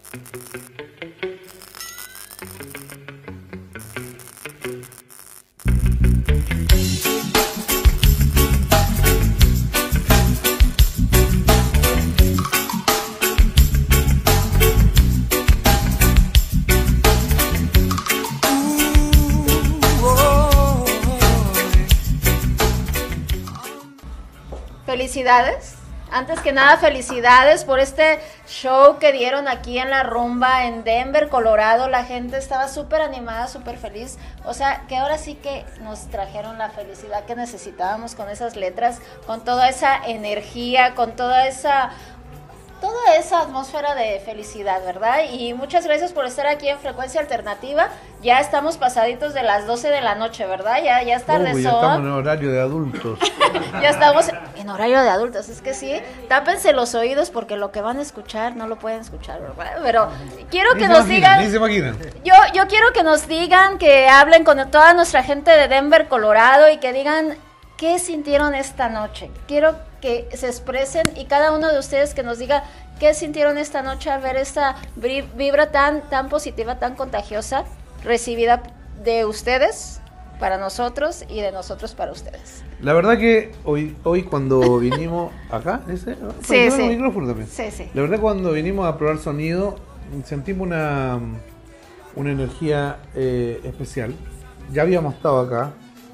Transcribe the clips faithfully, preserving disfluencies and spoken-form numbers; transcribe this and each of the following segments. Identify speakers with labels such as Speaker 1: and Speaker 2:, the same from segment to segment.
Speaker 1: Felicidades, antes que nada felicidades por este show que dieron aquí en la rumba en Denver, Colorado. La gente estaba súper animada, súper feliz, o sea que ahora sí que nos trajeron la felicidad que necesitábamos con esas letras, con toda esa energía, con toda esa... toda esa atmósfera de felicidad, ¿verdad? Y muchas gracias por estar aquí en Frecuencia Alternativa. Ya estamos pasaditos de las doce de la noche, ¿verdad? Ya, ya es tardezón.
Speaker 2: Oh, ya estamos en horario de adultos.
Speaker 1: Ya estamos en horario de adultos, es que sí. Tápense los oídos porque lo que van a escuchar no lo pueden escuchar, ¿verdad? Pero quiero que nos digan...
Speaker 2: Ni se imaginan.
Speaker 1: Yo, yo quiero que nos digan, que hablen con toda nuestra gente de Denver, Colorado, y que digan qué sintieron esta noche. Quiero que se expresen y cada uno de ustedes que nos diga qué sintieron esta noche al ver esta vibra tan, tan positiva, tan contagiosa, recibida de ustedes para nosotros y de nosotros para ustedes.
Speaker 2: La verdad que hoy, hoy cuando vinimos acá, ¿ese?
Speaker 1: Sí, sí.
Speaker 2: El micrófono también.
Speaker 1: Sí, sí.
Speaker 2: La verdad cuando vinimos a probar sonido sentimos una, una energía eh, especial. Ya habíamos estado acá.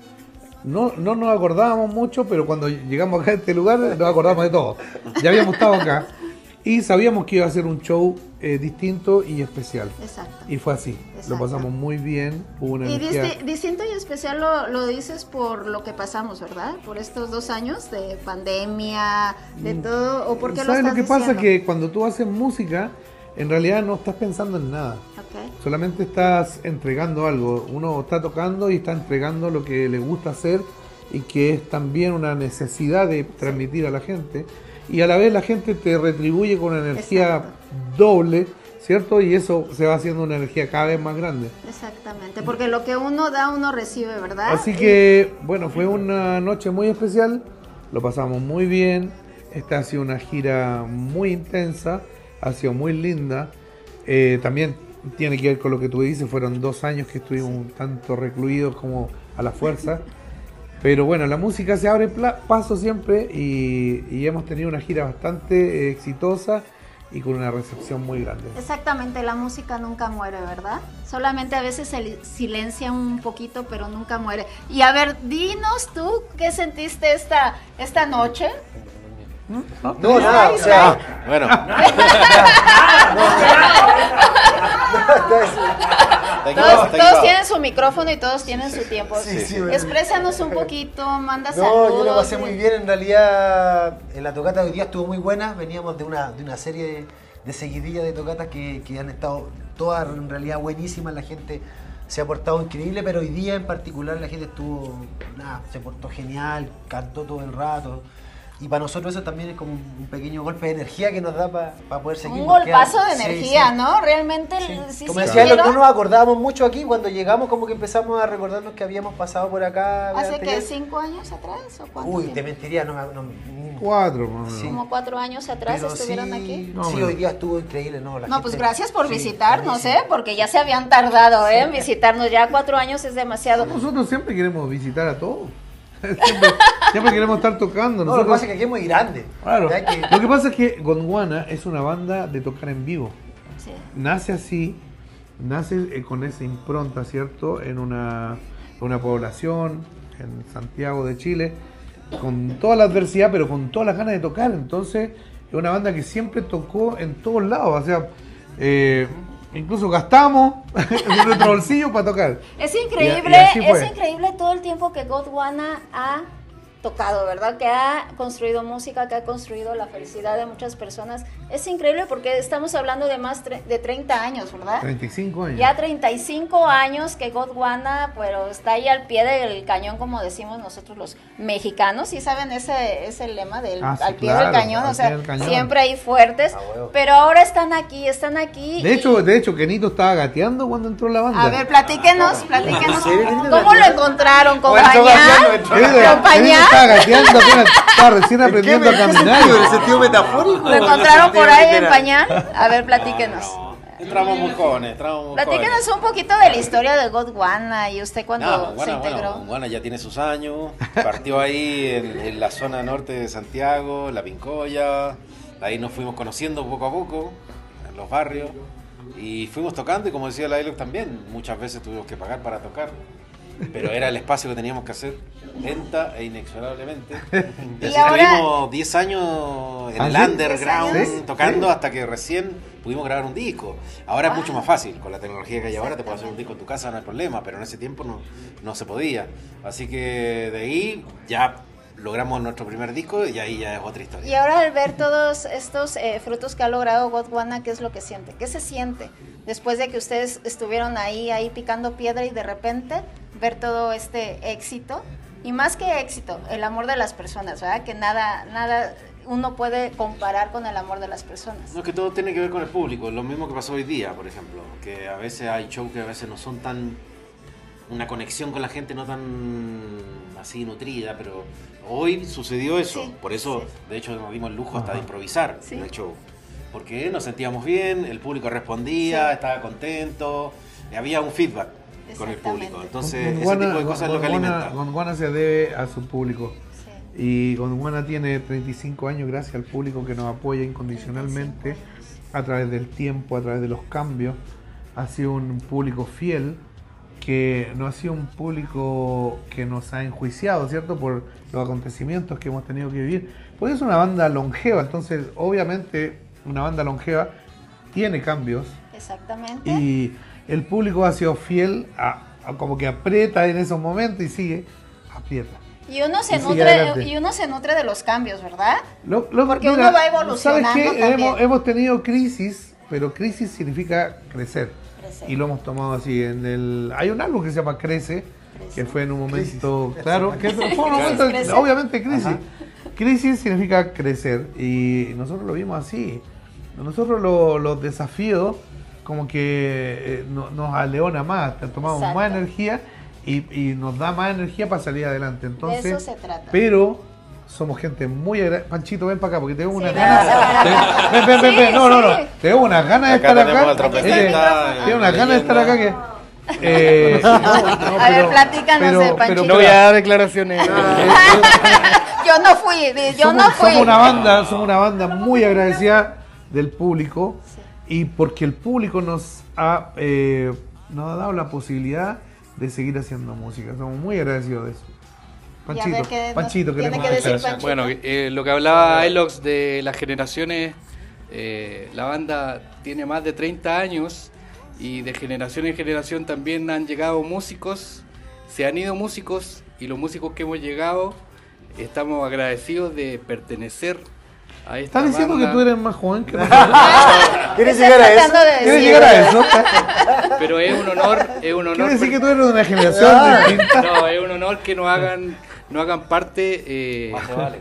Speaker 2: No, no nos acordábamos mucho, pero cuando llegamos acá a este lugar nos acordamos de todo. Ya habíamos estado acá y sabíamos que iba a ser un show eh, distinto y especial.
Speaker 1: Exacto.
Speaker 2: Y fue así. Exacto. Lo pasamos muy bien. Hubo una
Speaker 1: y
Speaker 2: energía...
Speaker 1: disti distinto y especial lo, lo dices por lo que pasamos, ¿verdad? Por estos dos años de pandemia, de todo. ¿O por qué lo estás
Speaker 2: ¿Sabes lo que
Speaker 1: diciendo?
Speaker 2: pasa? Que cuando tú haces música, en realidad no estás pensando en nada.
Speaker 1: Okay.
Speaker 2: Solamente estás entregando algo. Uno está tocando y está entregando lo que le gusta hacer y que es también una necesidad de transmitir sí. a la gente. Y a la vez la gente te retribuye con una energía Exacto. doble, ¿cierto? Y eso se va haciendo una energía cada vez más grande.
Speaker 1: Exactamente, porque lo que uno da, uno recibe, ¿verdad?
Speaker 2: Así que, bueno, fue una noche muy especial, lo pasamos muy bien. Esta ha sido una gira muy intensa, ha sido muy linda. Eh, también tiene que ver con lo que tú dices, fueron dos años que estuvimos un tanto recluidos como a la fuerza. Pero bueno, la música se abre paso siempre y, y hemos tenido una gira bastante eh, exitosa y con una recepción muy grande.
Speaker 1: Exactamente, la música nunca muere, ¿verdad? Solamente a veces se silencia un poquito, pero nunca muere. Y a ver, dinos tú, ¿qué sentiste esta, esta noche?
Speaker 3: No, no nada, o sea, bueno.
Speaker 1: Todos, todos tienen su micrófono y todos tienen su tiempo.
Speaker 3: Sí, sí,
Speaker 1: Exprésanos un poquito, manda
Speaker 3: no,
Speaker 1: saludos.
Speaker 3: No, yo lo pasé muy bien, en realidad en la tocata de hoy día estuvo muy buena, veníamos de una, de una serie de, de seguidillas de tocatas que, que han estado todas en realidad buenísimas, la gente se ha portado increíble, pero hoy día en particular la gente estuvo, nada, se portó genial, cantó todo el rato. Y para nosotros eso también es como un pequeño golpe de energía que nos da para pa poder seguir.
Speaker 1: Un golpazo de energía,
Speaker 3: sí, sí.
Speaker 1: ¿no? Realmente
Speaker 3: sí.
Speaker 1: sí,
Speaker 3: como
Speaker 1: sí,
Speaker 3: decía,
Speaker 1: quiero...
Speaker 3: lo que no nos acordábamos mucho aquí, cuando llegamos como que empezamos a recordarnos que habíamos pasado por acá.
Speaker 1: ¿Hace qué? ¿Cinco años atrás o cuánto?
Speaker 3: Uy,
Speaker 1: tiempo?
Speaker 3: te mentiría, no, no, no.
Speaker 2: Cuatro, no,
Speaker 3: sí.
Speaker 1: Como cuatro años atrás
Speaker 3: Pero
Speaker 1: estuvieron
Speaker 3: sí,
Speaker 1: aquí.
Speaker 3: No, sí, hoy día estuvo increíble, ¿no? La
Speaker 1: no,
Speaker 3: gente,
Speaker 1: pues gracias por
Speaker 3: sí,
Speaker 1: visitarnos,
Speaker 3: buenísimo.
Speaker 1: ¿eh? Porque ya se habían tardado, ¿eh? En visitarnos. Ya cuatro años es demasiado.
Speaker 2: Nosotros siempre queremos visitar a todos. Siempre, siempre queremos estar tocando.
Speaker 3: No,
Speaker 2: Nosotros...
Speaker 3: lo que pasa es que aquí es muy grande.
Speaker 2: Claro.
Speaker 3: Que...
Speaker 2: Lo que pasa es que Gondwana es una banda de tocar en vivo.
Speaker 1: Sí.
Speaker 2: Nace así, nace con esa impronta, ¿cierto? En una, una población, en Santiago de Chile, con toda la adversidad, pero con todas las ganas de tocar. Entonces, es una banda que siempre tocó en todos lados. O sea, eh, incluso gastamos en nuestro bolsillo para tocar.
Speaker 1: Es increíble,
Speaker 2: y, y
Speaker 1: es increíble todo el tiempo que Gondwana ha tocado, ¿verdad? Que ha construido música, que ha construido la felicidad de muchas personas. Es increíble porque estamos hablando de más de treinta años, ¿verdad?
Speaker 2: treinta y cinco años.
Speaker 1: Ya treinta y cinco años que Gondwana, pero está ahí al pie del cañón, como decimos nosotros los mexicanos. ¿Sí saben ese, ese lema del
Speaker 2: ah, sí,
Speaker 1: al pie
Speaker 2: claro,
Speaker 1: del cañón?
Speaker 2: al
Speaker 1: O sea,
Speaker 2: pie del cañón.
Speaker 1: Siempre ahí fuertes.
Speaker 3: Ah, bueno.
Speaker 1: Pero ahora están aquí, están aquí.
Speaker 2: De hecho, de hecho, Kenito estaba gateando cuando entró la banda.
Speaker 1: A ver, platíquenos, platíquenos.
Speaker 3: ¿Sí?
Speaker 1: ¿Cómo lo encontraron? ¿Compañía?
Speaker 2: Kenito
Speaker 1: ¿Compañía?
Speaker 2: estaba gateando, apenas estaba recién aprendiendo a caminar.
Speaker 3: ¿En el sentido metafórico?
Speaker 1: ¿Lo encontraron por ahí en pañal? A ver, platíquenos.
Speaker 4: Entramos muy jóvenes, entramos muy
Speaker 1: Platícanos
Speaker 4: jóvenes.
Speaker 1: un poquito de la historia de Gondwana y usted cuando
Speaker 4: No,
Speaker 1: se
Speaker 4: Gondwana,
Speaker 1: integró.
Speaker 4: bueno, Gondwana ya tiene sus años, partió ahí en, en la zona norte de Santiago, La Pincoya, ahí nos fuimos conociendo poco a poco, en los barrios, y fuimos tocando, y como decía la Elox también, muchas veces tuvimos que pagar para tocar, pero era el espacio que teníamos que hacer, lenta e inexorablemente. Y
Speaker 1: Y
Speaker 4: así
Speaker 1: ahora-
Speaker 4: estuvimos diez años en
Speaker 2: ¿Ah,
Speaker 4: el
Speaker 2: sí?
Speaker 4: underground,
Speaker 1: ¿diez años?
Speaker 4: tocando
Speaker 2: Sí.
Speaker 4: hasta que recién pudimos grabar un disco. Ahora es mucho más fácil, con la tecnología que hay ahora te puedes hacer un disco en tu casa, no hay problema, pero en ese tiempo no, no se podía. Así que de ahí ya logramos nuestro primer disco y ahí ya es otra historia.
Speaker 1: Y ahora al ver todos estos eh, frutos que ha logrado Gondwana, ¿qué es lo que siente? ¿Qué se siente después de que ustedes estuvieron ahí, ahí picando piedra y de repente ver todo este éxito? Y más que éxito, el amor de las personas, ¿verdad? Que nada, nada uno puede comparar con el amor de las personas.
Speaker 4: No, que todo tiene que ver con el público, lo mismo que pasó hoy día, por ejemplo, que a veces hay shows que a veces no son tan, una conexión con la gente no tan así nutrida, pero hoy sucedió eso,
Speaker 1: Sí,
Speaker 4: por eso
Speaker 1: sí.
Speaker 4: de hecho nos dimos el lujo hasta de improvisar
Speaker 1: Sí.
Speaker 4: en el show, porque nos sentíamos bien, el público respondía,
Speaker 1: Sí.
Speaker 4: estaba contento, y había un feedback con el
Speaker 1: Exactamente.
Speaker 4: público, entonces ese
Speaker 2: Gondwana-
Speaker 4: tipo de cosas es lo que
Speaker 2: Gondwana-
Speaker 4: alimenta.
Speaker 2: Gondwana se debe a su público.
Speaker 1: Sí.
Speaker 2: Y Gondwana tiene treinta y cinco años gracias al público que nos apoya incondicionalmente a través del tiempo, a través de los cambios. Ha sido un público fiel, que no ha sido un público que nos ha enjuiciado, ¿cierto? Por los acontecimientos que hemos tenido que vivir. Porque es una banda longeva, entonces obviamente una banda longeva tiene cambios.
Speaker 1: Exactamente.
Speaker 2: Y el público ha sido fiel, a, a como que aprieta en esos momentos y sigue, aprieta.
Speaker 1: Y uno se
Speaker 2: Y sigue
Speaker 1: nutre,
Speaker 2: adelante.
Speaker 1: y uno se nutre de los cambios, ¿verdad?
Speaker 2: Lo- lo-
Speaker 1: Porque uno va evolucionando
Speaker 2: ¿sabes qué?
Speaker 1: también.
Speaker 2: Hemos, hemos tenido crisis, pero crisis significa crecer.
Speaker 1: Crecer.
Speaker 2: Y lo hemos tomado así. En el, hay un álbum que se llama Crece,
Speaker 1: Crece.
Speaker 2: que fue en un momento, claro, que fue un momento,
Speaker 1: Crisis, crece.
Speaker 2: obviamente crisis.
Speaker 3: Ajá.
Speaker 2: Crisis significa crecer y nosotros lo vimos así. Nosotros lo- los desafíos como que eh, no- nos aleona más, tomamos
Speaker 1: Exacto.
Speaker 2: más energía y, y nos da más energía para salir adelante. Entonces,
Speaker 1: De eso se trata.
Speaker 2: pero somos gente muy agradecida. Panchito, ven para acá porque tengo una
Speaker 1: Sí,
Speaker 2: ganas.
Speaker 1: ven,
Speaker 2: Ven, ven, ven,
Speaker 1: Sí,
Speaker 2: ven. No, no, no.
Speaker 1: sí.
Speaker 2: Tengo una ganas de
Speaker 4: Acá
Speaker 2: estar
Speaker 4: tenemos
Speaker 2: acá.
Speaker 4: al trompetista,
Speaker 2: Este,
Speaker 4: eh,
Speaker 2: Tengo una ganas de estar acá que. Eh, no, no,
Speaker 1: A ver, platícanos de Panchito.
Speaker 5: No voy a dar declaraciones.
Speaker 1: Yo no fui, di- yo
Speaker 2: somos,
Speaker 1: no fui.
Speaker 2: somos una banda, somos una banda muy agradecida del público y porque el público nos ha, eh, nos ha dado la posibilidad de seguir haciendo música. Somos muy agradecidos de eso.
Speaker 1: Y a
Speaker 2: Panchito,
Speaker 1: ver qué nos
Speaker 2: Panchito,
Speaker 1: tiene
Speaker 2: queremos
Speaker 1: que decir
Speaker 2: declaración.
Speaker 1: Panchito.
Speaker 5: Bueno, eh, lo que hablaba Elox de las generaciones, eh, la banda tiene más de treinta años y de generación en generación también han llegado músicos, se han ido músicos y los músicos que hemos llegado estamos agradecidos de pertenecer a esta
Speaker 2: ¿Estás diciendo
Speaker 5: banda.
Speaker 2: que tú eres más joven que nosotros?
Speaker 3: ¿Quieres
Speaker 1: Estoy
Speaker 3: llegar a eso?
Speaker 1: tratando de
Speaker 2: ¿Quieres
Speaker 1: decir.
Speaker 2: llegar a eso?
Speaker 5: Pero es un honor, es un honor.
Speaker 2: ¿Quieres decir que
Speaker 5: per-
Speaker 2: tú eres de una generación distinta?
Speaker 5: No, es un honor que nos hagan, no hagan parte. eh,
Speaker 4: Más te vale.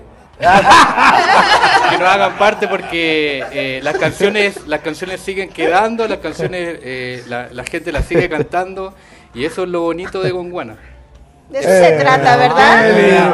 Speaker 5: que nos hagan parte porque eh, las canciones las canciones siguen quedando, las canciones eh, la, la gente las sigue cantando y eso es lo bonito de Gondwana.
Speaker 1: De eso se trata, ¿verdad?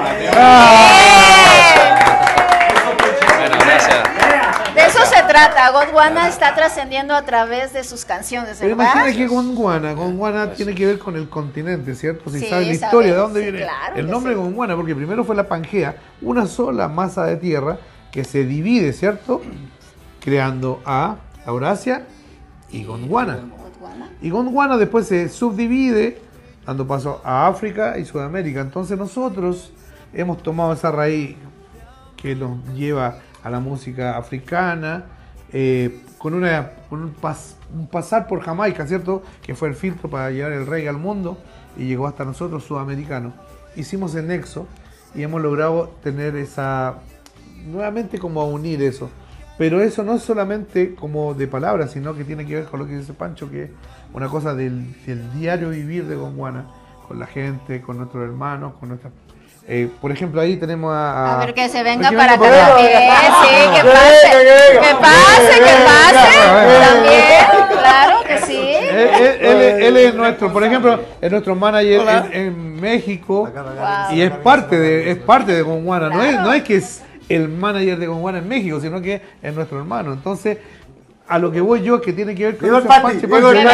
Speaker 4: Bueno, gracias.
Speaker 1: De eso se trata. Gondwana está trascendiendo a través de sus canciones,
Speaker 2: Pero
Speaker 1: ¿verdad?
Speaker 2: imagina que Gondwana, Gondwana tiene que ver con el continente, ¿cierto? Si
Speaker 1: Sí,
Speaker 2: sabes la
Speaker 1: sabemos,
Speaker 2: historia, de dónde
Speaker 1: sí,
Speaker 2: viene
Speaker 1: claro
Speaker 2: el
Speaker 1: que
Speaker 2: nombre
Speaker 1: sí.
Speaker 2: de Gondwana, porque primero fue la Pangea, una sola masa de tierra que se divide, ¿cierto? Creando a Eurasia y Gondwana.
Speaker 1: Gondwana.
Speaker 2: Y Gondwana después se subdivide, dando paso a África y Sudamérica. Entonces nosotros hemos tomado esa raíz que nos lleva a la música africana, eh, con, una, con un, pas- un pasar por Jamaica, ¿cierto? Que fue el filtro para llevar el reggae al mundo y llegó hasta nosotros, sudamericanos. Hicimos el nexo y hemos logrado tener esa, nuevamente como unir eso. Pero eso no es solamente como de palabras, sino que tiene que ver con lo que dice Pancho, que es una cosa del, del diario vivir de Gondwana, con la gente, con nuestros hermanos, con nuestras... Eh, por ejemplo, ahí tenemos a...
Speaker 1: A ver, que se venga
Speaker 2: que
Speaker 1: para acá
Speaker 2: venga
Speaker 1: también. Sí, que pase. Que pase, que pase. También, claro que sí.
Speaker 2: Él, él- él- él es nuestro, por ejemplo, es nuestro manager en, en México
Speaker 1: Wow.
Speaker 2: y es parte de es parte de Gondwana. No es, no es que es el manager de Gondwana en México, sino que es nuestro hermano. Entonces, a lo que voy yo es que tiene que ver con
Speaker 3: ¡Viva el
Speaker 2: ese
Speaker 3: Pati!
Speaker 2: panche,
Speaker 3: ¡Viva el
Speaker 2: panche,
Speaker 3: Pati!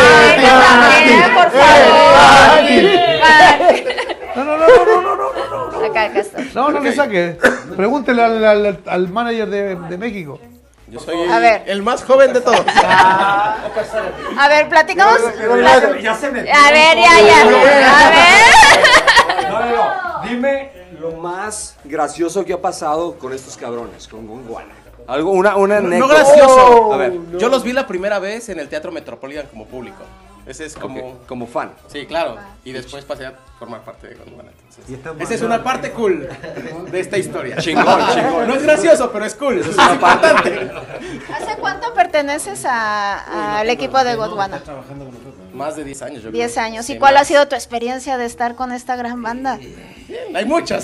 Speaker 2: panche.
Speaker 1: También, por favor.
Speaker 2: No, no, no, no, no, no, no, no.
Speaker 1: Acá, acá está.
Speaker 2: No, no le saque. Pregúntele al, al, al manager de, de México.
Speaker 6: Yo soy
Speaker 1: A ver.
Speaker 6: el más joven de todos.
Speaker 1: A ver, platicamos.
Speaker 7: Ya se me.
Speaker 1: A ver, ya, ya. A ver.
Speaker 7: No, no, no. Dime lo más gracioso que ha pasado con estos cabrones, con Gondwana. Algo, una, una
Speaker 6: No
Speaker 7: anécdota.
Speaker 6: gracioso.
Speaker 7: A ver,
Speaker 6: Yo los vi la primera vez en el Teatro Metropolitan como público. Ese es como...
Speaker 7: ok, como fan.
Speaker 6: Sí, claro. Y después pasé a formar parte de Gondwana. Entonces,
Speaker 3: Y estamos
Speaker 6: esa es una parte cool de esta historia.
Speaker 7: Chingón, chingón.
Speaker 6: No es gracioso, pero es cool. Eso es importante.
Speaker 1: ¿Hace cuánto perteneces a- al equipo de Gondwana?
Speaker 6: Más de diez años, yo creo.
Speaker 1: Diez años. ¿Y
Speaker 6: Sí,
Speaker 1: cuál ha
Speaker 6: más.
Speaker 1: sido tu experiencia de estar con esta gran banda?
Speaker 6: Hay muchas.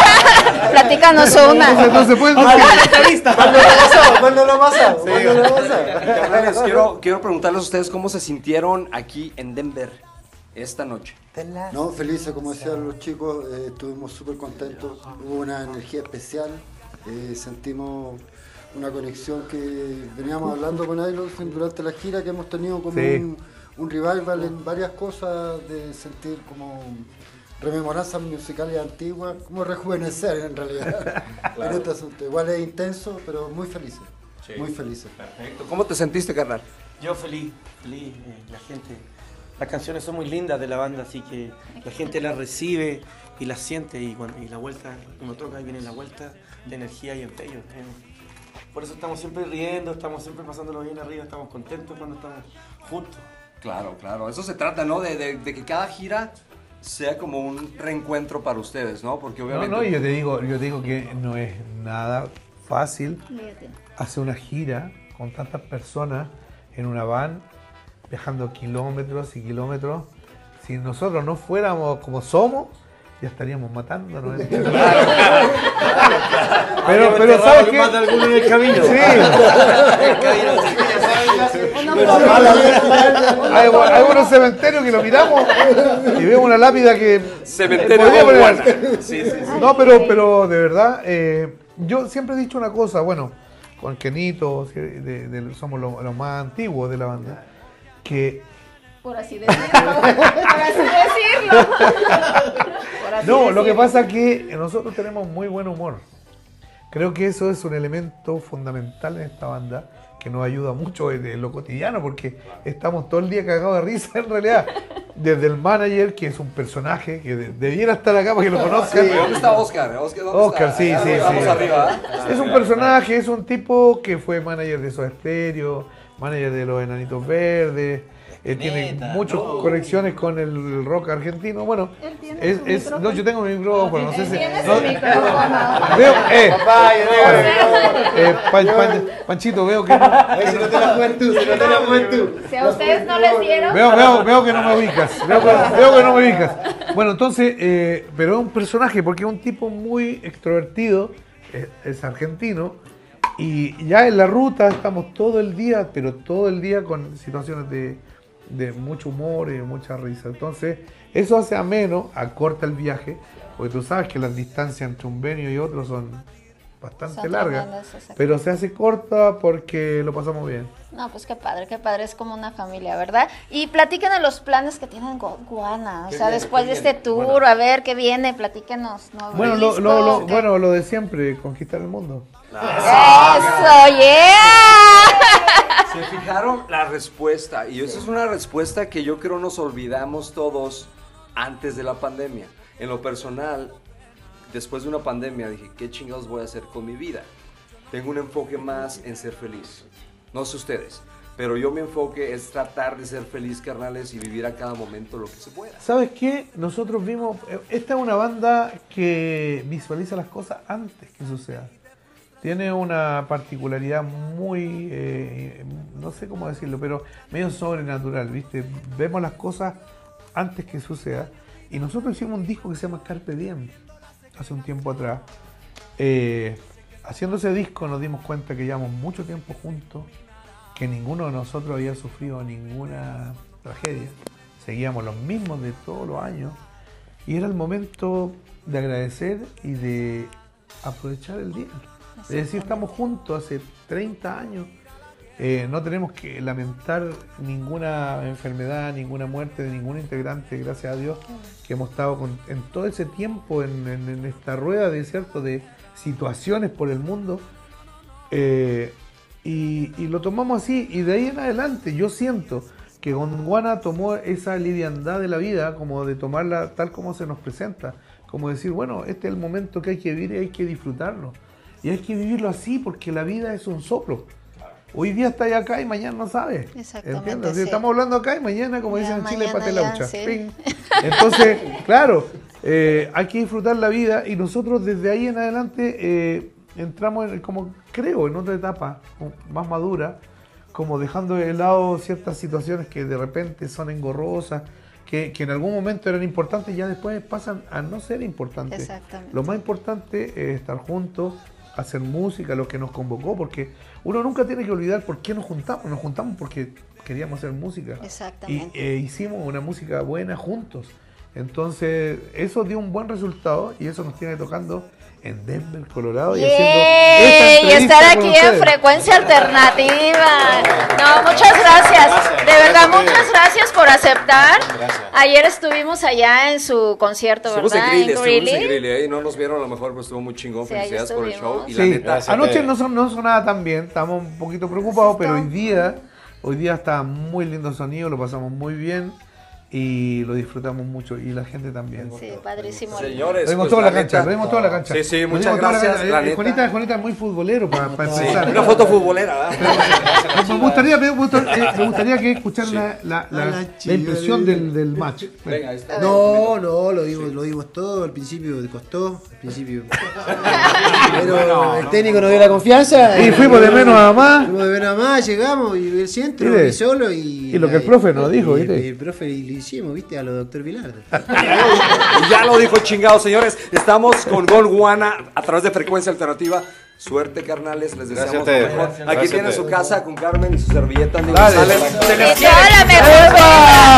Speaker 1: Platícanos
Speaker 2: No se,
Speaker 1: una.
Speaker 2: no se puede
Speaker 3: ¿Cuándo lo pasa? ¿Cuándo lo pasa? ¿Cuándo lo pasa?
Speaker 7: Cabrones, quiero, quiero preguntarles a ustedes cómo se sintieron aquí en Denver esta noche.
Speaker 8: No, felices, como decían los chicos, eh, estuvimos súper contentos, hubo una energía especial, eh, sentimos una conexión que veníamos hablando con Ailon durante la gira, que hemos tenido como
Speaker 2: Sí.
Speaker 8: un, un revival en varias cosas, de sentir como rememoranzas musicales antiguas, como rejuvenecer en realidad en este asunto. Igual es intenso, pero muy felices, muy felices.
Speaker 7: Perfecto. ¿Cómo te sentiste, carnal?
Speaker 9: Yo feliz, feliz, eh, la gente, las canciones son muy lindas de la banda, así que la gente las recibe y las siente y, cuando, y la vuelta, uno toca y viene la vuelta de energía y empeño. eh. Por eso estamos siempre riendo, estamos siempre pasándolo bien arriba, estamos contentos cuando estamos juntos.
Speaker 7: Claro, claro. Eso se trata, ¿no? De, de- de que cada gira sea como un reencuentro para ustedes, ¿no? Porque
Speaker 2: No,
Speaker 7: obviamente...
Speaker 2: no, yo te digo, yo te digo que no es nada fácil hacer una gira con tantas personas en una van, viajando kilómetros y kilómetros. Si nosotros no fuéramos como somos, ya estaríamos matándonos. ¿entiendes? Pero, pero ¿sabes qué?
Speaker 3: Mata a alguno en el camino.
Speaker 2: Sí. Hay, hay unos cementerios que lo miramos y vemos una lápida que...
Speaker 7: Cementerio
Speaker 2: podría poner-
Speaker 7: Gondwana. Sí, sí, sí.
Speaker 2: No, pero, pero de verdad, eh, yo siempre he dicho una cosa, bueno, con Kenito, sí, de- de- somos los los más antiguos de la banda, que
Speaker 1: Por así decirlo. Por así decirlo. Por así
Speaker 2: no, lo que
Speaker 1: decirlo.
Speaker 2: pasa es que nosotros tenemos muy buen humor. Creo que eso es un elemento fundamental en esta banda que nos ayuda mucho en, en lo cotidiano porque estamos todo el día cagados de risa en realidad. Desde el manager, que es un personaje que de- debiera estar acá para que lo conozcan.
Speaker 7: Oye, ¿dónde está Oscar? Oscar, ¿dónde
Speaker 2: Oscar,
Speaker 7: está?
Speaker 2: sí,
Speaker 7: Allá
Speaker 2: sí,
Speaker 7: Estamos
Speaker 2: sí.
Speaker 7: arriba, ¿eh?
Speaker 2: Es un personaje, es un tipo que fue manager de Soda Stereo, manager de los Enanitos Verdes, eh, tiene muchas conexiones con el rock argentino. Bueno,
Speaker 1: Él tiene
Speaker 2: es,
Speaker 1: su
Speaker 2: es-
Speaker 1: micrófono.
Speaker 2: no, yo tengo mi micrófono, no sé
Speaker 1: Él
Speaker 2: si.
Speaker 1: tiene
Speaker 2: no-
Speaker 1: su micrófono.
Speaker 2: veo, eh,
Speaker 3: Papá, yo no-
Speaker 2: eh, Pan- Pan- Panchito, veo que no,
Speaker 3: Ay, se nota la juventud, se nota la juventud.
Speaker 1: Si a ustedes no les dieron.
Speaker 2: veo, veo, veo que no me ubicas, veo que, veo que no me ubicas. Bueno, entonces, eh, pero es un personaje porque es un tipo muy extrovertido, es, es argentino, y ya en la ruta estamos todo el día, pero todo el día con situaciones de, de mucho humor y mucha risa. Entonces, eso hace ameno, acorta el viaje, porque tú sabes que las distancias entre un venio y otro son bastante
Speaker 1: Son
Speaker 2: largas,
Speaker 1: tremendas, exacto.
Speaker 2: pero se hace corta porque lo pasamos bien.
Speaker 1: No, pues qué padre, qué padre, es como una familia, ¿verdad? Y platíquenos los planes que tienen con Gondwana, o sea, después de este tour, a ver qué viene, platíquenos. ¿no?
Speaker 2: Bueno, lo,
Speaker 1: Discos,
Speaker 2: lo- lo-
Speaker 1: ¿qué?
Speaker 2: bueno, lo de siempre, conquistar el mundo.
Speaker 1: Eso, yeah.
Speaker 7: Se fijaron la respuesta, y esa es una respuesta que yo creo nos olvidamos todos antes de la pandemia. En lo personal, después de una pandemia dije, ¿qué chingados voy a hacer con mi vida? Tengo un enfoque más en ser feliz. No sé ustedes, pero yo mi enfoque es tratar de ser feliz, carnales, y vivir a cada momento lo que se pueda.
Speaker 2: ¿Sabes qué? Nosotros vimos, eh, esta es una banda que visualiza las cosas antes que sucedan. Tiene una particularidad muy, eh, no sé cómo decirlo, pero medio sobrenatural, ¿viste? Vemos las cosas antes que suceda. Y nosotros hicimos un disco que se llama Carpe Diem, hace un tiempo atrás. Eh, haciendo ese disco nos dimos cuenta que llevamos mucho tiempo juntos, que ninguno de nosotros había sufrido ninguna tragedia. Seguíamos los mismos de todos los años. Y era el momento de agradecer y de aprovechar el día. Es decir, estamos juntos hace treinta años Eh, no tenemos que lamentar ninguna enfermedad, ninguna muerte de ningún integrante, gracias a Dios, que hemos estado con, en todo ese tiempo en, en, en esta rueda de, ¿cierto? de situaciones por el mundo. Eh, y, y lo tomamos así, y de ahí en adelante yo siento que Gondwana tomó esa liviandad de la vida, como de tomarla tal como se nos presenta, como decir, bueno, este es el momento que hay que vivir y hay que disfrutarlo. Y hay que vivirlo así porque la vida es un soplo. Hoy día está acá y mañana no sabe.
Speaker 1: Exactamente.
Speaker 2: ¿Entiendes?
Speaker 1: Sí.
Speaker 2: Estamos hablando acá y mañana, como
Speaker 1: Ya,
Speaker 2: dicen en Chile,
Speaker 1: mañana
Speaker 2: pate
Speaker 1: ya,
Speaker 2: la hucha.
Speaker 1: sí.
Speaker 2: Ping. Entonces, claro, eh, hay que disfrutar la vida y nosotros desde ahí en adelante eh, entramos, en, como creo, en otra etapa más madura, como dejando de lado ciertas situaciones que de repente son engorrosas, que, que en algún momento eran importantes y ya después pasan a no ser importantes.
Speaker 1: Exactamente.
Speaker 2: Lo más importante es estar juntos, hacer música, lo que nos convocó, porque uno nunca tiene que olvidar por qué nos juntamos. Nos juntamos porque queríamos hacer música.
Speaker 1: Exactamente.
Speaker 2: Y eh, hicimos una música buena juntos. Entonces, eso dio un buen resultado y eso nos tiene tocando en Denver, Colorado. Y,
Speaker 1: ¡Yay!
Speaker 2: haciendo esta
Speaker 1: Y
Speaker 2: entrevista
Speaker 1: estar
Speaker 2: con
Speaker 1: aquí en
Speaker 2: ustedes.
Speaker 1: Frecuencia Alternativa. No, muchas gracias.
Speaker 4: Gracias.
Speaker 1: De verdad,
Speaker 4: Gracias a
Speaker 1: muchas
Speaker 4: ustedes.
Speaker 1: gracias por aceptar.
Speaker 4: Gracias.
Speaker 1: Ayer estuvimos allá en su concierto,
Speaker 7: Estuvimos en
Speaker 1: ¿verdad?
Speaker 7: Grilly, estuvimos en
Speaker 1: Greeley.
Speaker 7: Grilly, ¿eh? Y no nos vieron a lo mejor, pues estuvo muy chingón.
Speaker 1: Sí, ahí
Speaker 7: Felicidades por el show. Y
Speaker 1: estuvimos.
Speaker 7: la
Speaker 2: Sí,
Speaker 7: neta,
Speaker 4: Gracias.
Speaker 2: anoche no, son, no sonaba tan bien, estábamos un poquito preocupados, pero hoy día, hoy día está muy lindo el sonido, lo pasamos muy bien y lo disfrutamos mucho y la gente también.
Speaker 1: Sí, padrísimo.
Speaker 7: señores,
Speaker 2: Lo dimos
Speaker 7: pues,
Speaker 2: toda la
Speaker 7: la
Speaker 2: cancha,
Speaker 7: neta-
Speaker 2: lo dimos toda la cancha.
Speaker 7: Sí, sí,
Speaker 2: Lo
Speaker 7: muchas
Speaker 2: dimos toda la
Speaker 7: gracias,
Speaker 2: cancha.
Speaker 7: la
Speaker 2: Eh,
Speaker 7: neta.
Speaker 2: Juanita, Juanita es muy futbolero para
Speaker 7: Sí,
Speaker 2: empezar.
Speaker 7: una foto futbolera, ¿verdad?
Speaker 2: Me gustaría, me gustaría, eh, me gustaría que escucharan la, la, la,
Speaker 8: A la
Speaker 2: la
Speaker 8: chica,
Speaker 2: impresión
Speaker 8: de-
Speaker 2: del, del match.
Speaker 7: Venga, ahí está.
Speaker 10: No, no, lo dimos, lo dimos todo, al principio costó, al principio. Pero el técnico nos dio la confianza.
Speaker 2: Y fuimos de menos a más.
Speaker 10: Fuimos de menos a más, llegamos y el centro
Speaker 2: Mire,
Speaker 10: y solo y.
Speaker 2: y lo que el profe nos dijo,
Speaker 10: y-
Speaker 2: ¿viste?
Speaker 10: y el profe y lo hicimos, viste, a lo doctor Vilar.
Speaker 7: Y ya lo dijo chingado, señores. Estamos con Gondwana a través de Frecuencia Alternativa. Suerte, carnales, les
Speaker 4: Gracias
Speaker 7: deseamos
Speaker 4: a
Speaker 7: lo
Speaker 4: ustedes.
Speaker 7: mejor.
Speaker 4: Gracias
Speaker 7: Aquí
Speaker 4: a
Speaker 7: tienen
Speaker 4: ustedes.
Speaker 7: su casa con Carmen y su servilleta. Andy
Speaker 2: Dale.
Speaker 7: González. Se les
Speaker 1: Y
Speaker 7: quiere.
Speaker 1: toda la mejor vibra.